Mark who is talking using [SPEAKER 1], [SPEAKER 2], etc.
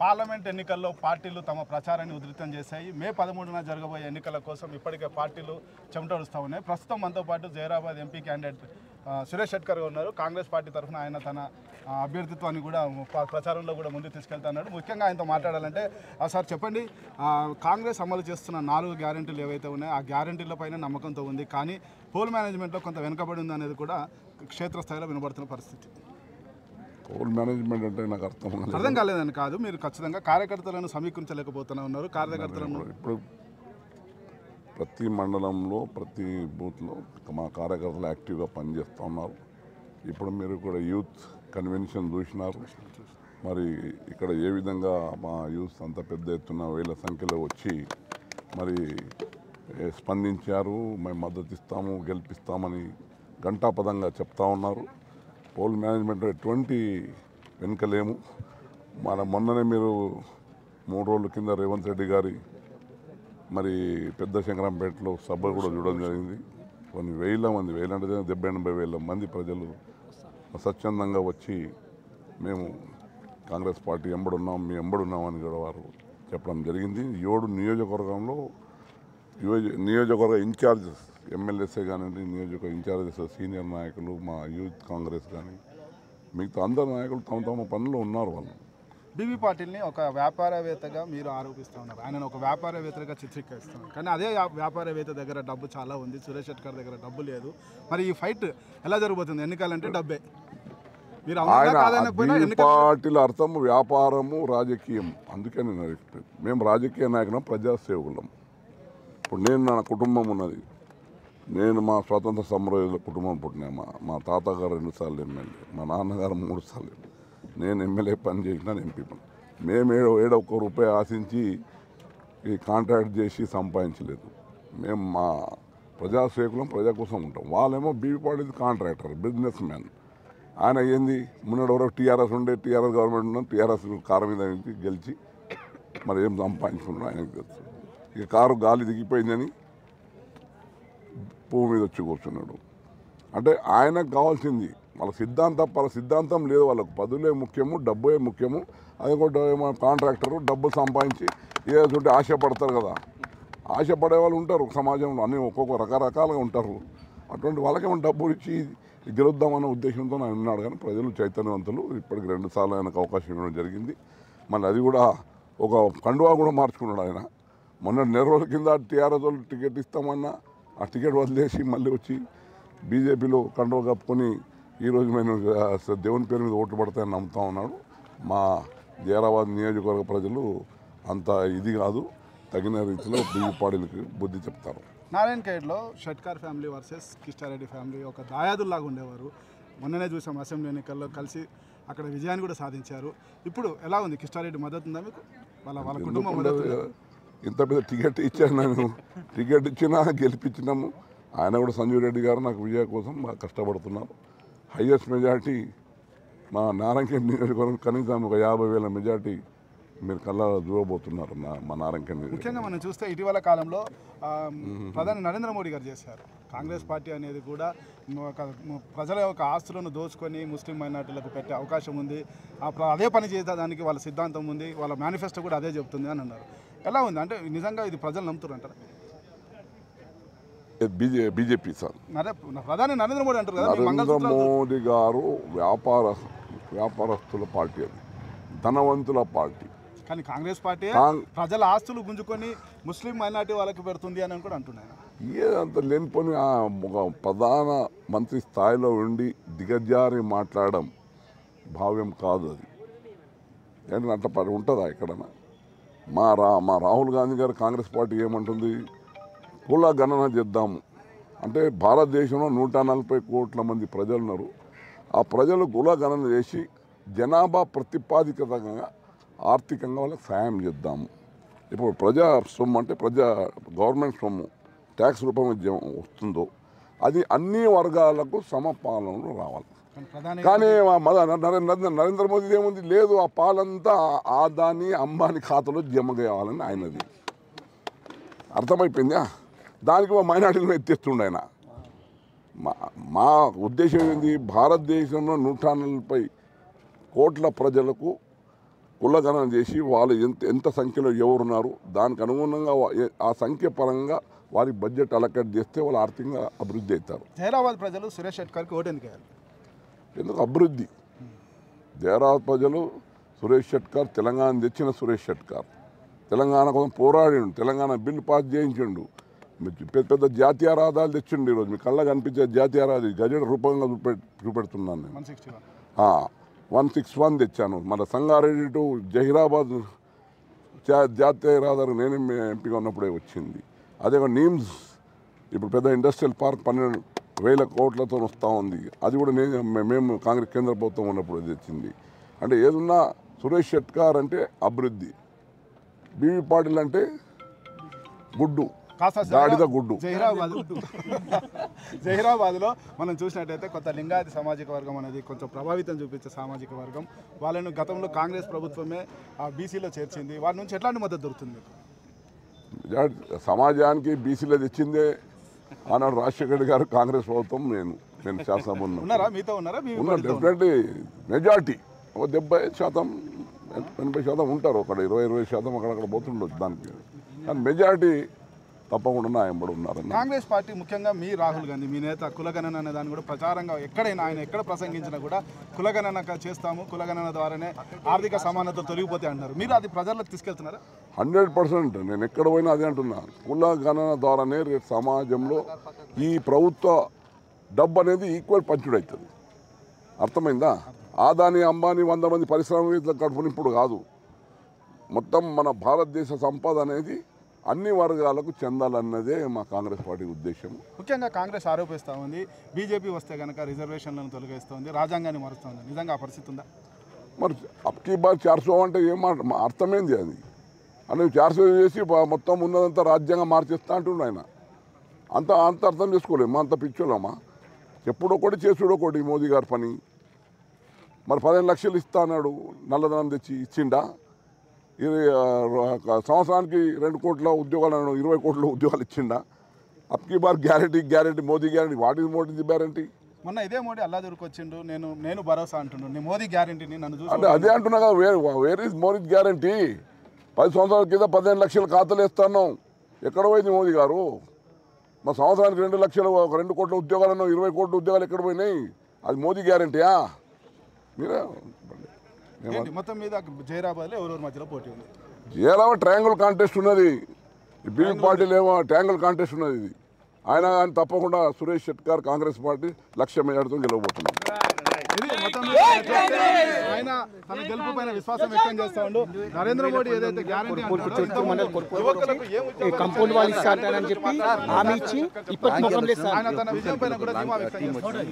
[SPEAKER 1] Parliament ఎన్నికల్లో పార్టీలు తమ ప్రచారాన్ని ఉధృతం చేశాయి. మే 13న జరగబోయే ఎన్నికల కోసం ఇప్పటికే పార్టీలు చెమటడుస్తూ ఉన్నాయి. ప్రస్తుతం మనతో పాటు జైరాబాద్ ఎంపీ క్యాండిడేట్ సురేష్ షెట్కర్ ఉన్నారు. కాంగ్రెస్ పార్టీ తరఫున ఆయన తన అభ్యర్థిత్వాన్ని కూడా ప్రచారంలో కూడా ముందుకు తీసుకెళ్తున్నాడు. ముఖ్యంగా ఆయనతో మాట్లాడాలంటే సార్ చెప్పండి, కాంగ్రెస్ అమలు చేస్తున్న 4 గ్యారెంటీలు ఏవైతే ఉన్నాయో ఆ గ్యారెంటీల పైన నమ్మకంతో ఉంది, కానీ పోల్ మేనేజ్మెంట్లో కొంత వెనుకబడి ఉంది అనేది కూడా క్షేత్రస్థాయిలో వినబడుతున్న పరిస్థితి.
[SPEAKER 2] పోల్ మేనేజ్మెంట్ అంటే నాకు
[SPEAKER 1] అర్థం కాలేదని కాదు, మీరు ఖచ్చితంగా కార్యకర్తలను సమీకరించలేకపోతూనే ఉన్నారు. కార్యకర్తలను
[SPEAKER 2] ఇప్పుడు ప్రతి మండలంలో ప్రతి బూత్లో మా కార్యకర్తలు యాక్టివ్గా పనిచేస్తూ ఉన్నారు. ఇప్పుడు మీరు కూడా యూత్ కన్వెన్షన్ చూసినారు. మరి ఇక్కడ ఏ విధంగా మా యూత్ అంత పెద్ద ఎత్తున వేల సంఖ్యలో వచ్చి మరి స్పందించారు. మేము మద్దతు ఇస్తాము, గెలిపిస్తామని ఘంటాపదంగా చెప్తా ఉన్నారు. పోల్ మేనేజ్మెంట్ ఎటువంటి వెనుకలేము. మొన్ననే మీరు 3 రోజుల కింద రేవంత్ రెడ్డి గారి మరి పెద్ద శంకరంపేటలో సభ కూడా చూడడం జరిగింది. కొన్ని వేల మంది, అంటే 70-80 వేల మంది ప్రజలు స్వచ్ఛందంగా వచ్చి మేము కాంగ్రెస్ పార్టీ ఎంబడున్నాం, మీ ఎంబడున్నామని కూడా వారు చెప్పడం జరిగింది. 7 నియోజకవర్గంలో నియోజకవర్గ ఇన్ఛార్జెస్ ఎమ్మెల్యేసే కానివ్వండి, నియోజకవర్గ ఇన్ఛార్జెస్ సీనియర్ నాయకులు, మా యూత్ కాంగ్రెస్ కానీ మిగతా అందరు నాయకులు తమ తమ పనులు ఉన్నారు. వాళ్ళు
[SPEAKER 1] బీబీ పాటిల్ని ఒక వ్యాపారవేత్తగా మీరు ఆరోపిస్తూ ఉన్నారు. ఆయన ఒక వ్యాపారవేత్తగా చిత్రీకరిస్తున్నారు. కానీ అదే వ్యాపారవేత్త దగ్గర డబ్బు చాలా ఉంది, సురేష్ షెట్కర్ దగ్గర డబ్బు లేదు. మరి ఈ ఫైట్ ఎలా జరుగుతుంది? ఎన్నికలంటే డబ్బే. మీరు
[SPEAKER 2] పార్టీల అర్థం వ్యాపారము, రాజకీయం. అందుకే నేను మేము రాజకీయ నాయకులం, ప్రజాసేవకులం. ఇప్పుడు నేను నా కుటుంబం ఉన్నది. నేను మా స్వాతంత్ర సమరయోధుల కుటుంబం పుట్టినా. మా తాతగారు 2 సార్లు ఎమ్మెల్యే, మా నాన్నగారు 3 సార్లు. నేను ఎమ్మెల్యే పని చేసిన, ఎంపీ పని. మేము ఏడో 1 రూపాయి ఆశించి ఈ కాంట్రాక్ట్ చేసి సంపాదించలేదు. మేము మా ప్రజాసేవకులం, ప్రజా కోసం ఉంటాం. వాళ్ళేమో బీబీ పార్టీ కాంట్రాక్టర్, బిజినెస్ మ్యాన్. ఆయన ఏంది మున్నటి వరకు టీఆర్ఎస్ ఉండే, టీఆర్ఎస్ గవర్నమెంట్ ఉన్నాం, టీఆర్ఎస్ కారు మీద గెలిచి మరి ఏం సంపాదించుకున్నాడు ఆయనకు తెలుసు. ఇక కారు గాలి దిగిపోయిందని పువ్వు మీద వచ్చి కూర్చున్నాడు. అంటే ఆయనకు కావాల్సింది వాళ్ళ సిద్ధాంతం లేదు. వాళ్ళకు పదులే ముఖ్యము, డబ్బే ముఖ్యము. అది కూడా కాంట్రాక్టరు డబ్బులు సంపాదించి ఏదో ఆశపడతారు కదా. ఆశపడే వాళ్ళు ఉంటారు సమాజంలో, అన్నీ ఒక్కొక్క రకరకాలుగా ఉంటారు. అటువంటి వాళ్ళకేమో డబ్బులు ఇచ్చి గెలుద్దామన్న ఉద్దేశంతో ఆయన ఉన్నాడు. కానీ ప్రజలు చైతన్యవంతులు. ఇప్పటికి 2 సార్లు ఆయనకు అవకాశం ఇవ్వడం జరిగింది. మళ్ళీ అది కూడా ఒక కండువా కూడా మార్చుకున్నాడు ఆయన. మొన్న 4 రోజుల కింద టీఆర్ఎస్ వాళ్ళు టికెట్ ఇస్తామన్నా ఆ టికెట్ వదిలేసి మళ్ళీ వచ్చి బీజేపీలో కండువా కప్పుకొని ఈరోజు మేము దేవుని పేరు మీద ఓట్లు పడతాయని నమ్ముతా ఉన్నాడు. మా జైరాబాద్ నియోజకవర్గ ప్రజలు అంత ఇది కాదు, తగిన రీతిలో బీజేపీ పార్టీలకు బుద్ధి చెప్తారు.
[SPEAKER 1] నారాయణఖేడ్లో Shetkar family versus Kishta Reddy family ఒక దాయాదుల్లాగా ఉండేవారు. మొన్ననే చూసాం అసెంబ్లీ ఎన్నికల్లో కలిసి అక్కడ విజయాన్ని కూడా సాధించారు. ఇప్పుడు ఎలా ఉంది? కిష్టారెడ్డి మద్దతు ఉందా మీకు? వాళ్ళ కుటుంబం మద్దతు?
[SPEAKER 2] ఇంత పెద్ద టికెట్ ఇచ్చాను నేను, టికెట్ ఇచ్చినా గెలిపించినాము. ఆయన కూడా సంజీవ్ రెడ్డి గారు నాకు విజయ కోసం బాగా కష్టపడుతున్నారు. హైయెస్ట్ మెజార్టీ మా నారాయణఖేడ్ నియోజకవర్గం, కనీసం ఒక 50,000 మెజార్టీ మీరు కల్లా చూడబోతున్నారు మా నారాయణఖేడ్.
[SPEAKER 1] ముఖ్యంగా మనం చూస్తే ఇటీవల కాలంలో ప్రధాని నరేంద్ర మోడీ గారు చేశారు. కాంగ్రెస్ పార్టీ అనేది కూడా ప్రజల యొక్క ఆస్తులను దోచుకొని ముస్లిం మైనార్టీలకు పెట్టే అవకాశం ఉంది, అదే పని చేసేదానికి వాళ్ళ సిద్ధాంతం ఉంది, వాళ్ళ మేనిఫెస్టో కూడా అదే చెప్తుంది అని అన్నారు. ఎలా ఉంది? అంటే నిజంగా ఇది ప్రజలు నమ్ముతారు అంటారా?
[SPEAKER 2] బీజేపీ సార్,
[SPEAKER 1] ప్రధాని నరేంద్ర మోడీ అంటారు కదా.
[SPEAKER 2] నరేంద్ర మోడీ గారు వ్యాపారస్తుల పార్టీ, అది ధనవంతుల పార్టీ.
[SPEAKER 1] కానీ కాంగ్రెస్ పార్టీ ప్రజల ఆస్తులు గుంజుకొని ముస్లిం మైనార్టీ వాళ్ళకి పెడుతుంది అని కూడా అంటున్నాను.
[SPEAKER 2] ఏదంత లేనిపోని ఒక ప్రధాన మంత్రి స్థాయిలో ఉండి దిగజారి మాట్లాడడం భావ్యం కాదు. అది ఏంటంటే అట్లా ఉంటుందా ఎక్కడన్నా? మా రాహుల్ గాంధీ గారు కాంగ్రెస్ పార్టీ ఏమంటుంది? కుల గణన చేద్దాము అంటే భారతదేశంలో 140 కోట్ల మంది ప్రజలు ఉన్నారు. ఆ ప్రజలు కుల గణన చేసి జనాభా ప్రతిపాదికతంగా ఆర్థికంగా వాళ్ళకి సాయం చేద్దాము. ఇప్పుడు ప్రజా సొమ్ము అంటే గవర్నమెంట్ సొమ్ము ట్యాక్స్ రూపంలో వస్తుందో అది అన్ని వర్గాలకు సమపాలనలో రావాలి. కానీ నరేంద్ర మోదీ ఏముంది? లేదు, ఆ పాలంతా ఆదాని అంబానీ ఖాతాలో జమ కావాలని ఆయనది. అర్థమైపోయిందా? దానికి మా మైనార్టీలను ఎత్తేస్తుండే ఆయన. మా ఉద్దేశం ఏంది? భారతదేశంలో 140 కోట్ల ప్రజలకు కులగణన చేసి వాళ్ళు ఎంత సంఖ్యలో ఎవరున్నారు దానికి అనుగుణంగా ఆ సంఖ్య పరంగా వారి బడ్జెట్ అలకేట్ చేస్తే వాళ్ళు ఆర్థికంగా అభివృద్ధి అవుతారు.
[SPEAKER 1] జైరాబాద్ ప్రజలు సురేష్ షెట్కర్కి ఓటు ఎందుకు వేయాలి?
[SPEAKER 2] ఎందుకు అభివృద్ధి. జైరాబాద్ ప్రజలు సురేష్ షెట్కర్ తెలంగాణ తెచ్చిన సురేష్ షెట్కర్ తెలంగాణ కోసం పోరాడిండు, తెలంగాణ బిల్లు పాస్ చేయించిండు, పెద్ద పెద్ద జాతీయ రహదారులు తెచ్చిండు. ఈరోజు మీ కళ్ళ కనిపించే జాతీయ రహదారి గజెట్ రూపంగా చూపెడుతున్నాను నేను. 161 తెచ్చాను. మన సంగారెడ్డి టు జహీరాబాద్ జాతీయ రహదారి నేనే ఎంపీగా ఉన్నప్పుడే వచ్చింది. అదే నీమ్స్ ఇప్పుడు పెద్ద ఇండస్ట్రియల్ పార్క్ 12,000 కోట్లతో వస్తూ ఉంది. అది కూడా మేము కాంగ్రెస్ కేంద్ర ప్రభుత్వం ఉన్నప్పుడు తెచ్చింది. అంటే ఏదున్నా సురేష్ షెట్కర్ అంటే అభివృద్ధి, బీవీ పాటిల్ అంటే గుడ్డు, గాడిద గుడ్డు.
[SPEAKER 1] జహీరాబాద్లో మనం చూసినట్టయితే కొంత లింగాయతీ సామాజిక వర్గం అనేది కొంచెం ప్రభావితం చూపించే సామాజిక వర్గం. వాళ్ళను గతంలో కాంగ్రెస్ ప్రభుత్వమే బీసీలో చేర్చింది. వారి నుంచి ఎట్లాంటి మద్దతు దొరుకుతుంది?
[SPEAKER 2] సమాజానికి బీసీలో తెచ్చిందే ఆనాడు రాజశేఖర్ గారు, కాంగ్రెస్ ప్రభుత్వం, నేను శాసనసభ
[SPEAKER 1] ఉన్నారా, మీతో ఉన్నారా?
[SPEAKER 2] డెఫినెట్లీ మెజార్టీ 70%, 80% ఉంటారు. ఒక 20% అక్కడక్కడ పోతుండొచ్చు దానికి, కానీ మెజార్టీ తప్పకుండా ఆయనబడి ఉన్నారు.
[SPEAKER 1] కాంగ్రెస్ పార్టీ ముఖ్యంగా మీ రాహుల్ గాంధీ, మీ నేత, కులగణన అనే దాన్ని కూడా ప్రచారంగా ఎక్కడైనా ఆయన ఎక్కడ ప్రసంగించినా కూడా కులగణన చేస్తాము, కులగణన ద్వారానే ఆర్థిక సమానత తొలగిపోతే అంటున్నారు. మీరు అది ప్రజలకు తీసుకెళ్తున్నారా?
[SPEAKER 2] 100% నేను ఎక్కడ పోయినా అదే అంటున్నా. కులగణన ద్వారానే రేపు సమాజంలో ఈ ప్రభుత్వ డబ్బు అనేది ఈక్వల్ పంచుడవుతుంది. అర్థమైందా? ఆదాని అంబానీ 100 మంది పరిశ్రమవేత్తల కడుపుని ఇప్పుడు కాదు, మొత్తం మన భారతదేశ సంపద అనేది అన్ని వర్గాలకు చెందాలన్నదే మా కాంగ్రెస్ పార్టీ ఉద్దేశం.
[SPEAKER 1] ముఖ్యంగా కాంగ్రెస్ ఆరోపిస్తూ ఉంది, బీజేపీ వస్తే కనుక రిజర్వేషన్లను తొలగిస్తుంది, రాజ్యాంగాన్ని మారుస్తుంది. నిజంగా ఆ పరిస్థితి ఉందా?
[SPEAKER 2] మరి అప్కీ బార్ 400 అంటే అర్థమైంది అది అని 400 చేసి మొత్తం ఉన్నదంతా రాజ్యాంగం మార్చేస్తా అంటుండే ఆయన. అంత అర్థం చేసుకోలేము, అంత పిచ్చోళ్ళమా? ఎప్పుడు ఒకటి చేసుడు ఒకటి మోదీ గారి పని. మరి 15 లక్షలు ఇస్తా అన్నాడు, నల్లధనం తెచ్చి ఇచ్చిండా? సంవత్సరానికి 2 కోట్ల ఉద్యోగాలు అన్నాడు, 20 కోట్ల ఉద్యోగాలు ఇచ్చిండా? అప్కీ బార్ guarantee Modi guarantee. What is Modi guarantee?
[SPEAKER 1] మొన్న ఇదే మోడీ అల్లాదూరుకు వచ్చిండు, నేను భరోసా అంటున్నాను, నేను మోదీ గ్యారెంటీని నన్ను చూసి
[SPEAKER 2] అంటే అదే అంటున్నా కదా. Where is Modi guarantee? 10 సంవత్సరాల కింద 15 లక్షల ఖాతాలు వేస్తున్నాం, ఎక్కడ పోయింది మోదీ గారు? మా సంవత్సరానికి 2 లక్షలు, 2 కోట్ల ఉద్యోగాలు అన్నాం, 20 కోట్ల ఉద్యోగాలు ఎక్కడ పోయినాయి? అది మోదీ గ్యారెంటీయా? మీరే
[SPEAKER 1] మొత్తం మీద జైరాబాద్లో ఎవరెవరి మధ్యలో పోటీ ఉంది?
[SPEAKER 2] జైరాబాద్ ట్రయాంగిల్ కాంటెస్ట్ ఉన్నది, బీవీ పార్టీలు ఏమో ట్రయాంగిల్ కాంటెస్ట్ ఉన్నది. ఇది ఆయన కానీ తప్పకుండా సురేష్ షెట్కర్ కాంగ్రెస్ పార్టీ 1,00,000 మెజార్టీతో గెలవబోతున్నారు.
[SPEAKER 1] ఆయన తన గెలుపు పైన విశ్వాసం వ్యక్తం చేస్తా ఉండు. నరేంద్ర మోడీ ఏదైతే గ్యారెంటీ
[SPEAKER 3] కంపౌండ్ వాళ్ళు ఇస్తారని చెప్పి హామీ ఇచ్చి ఇప్పటి
[SPEAKER 1] ఆయన తన విజయం పైన కూడా ధీమా వ్యక్తం చేస్తాడు.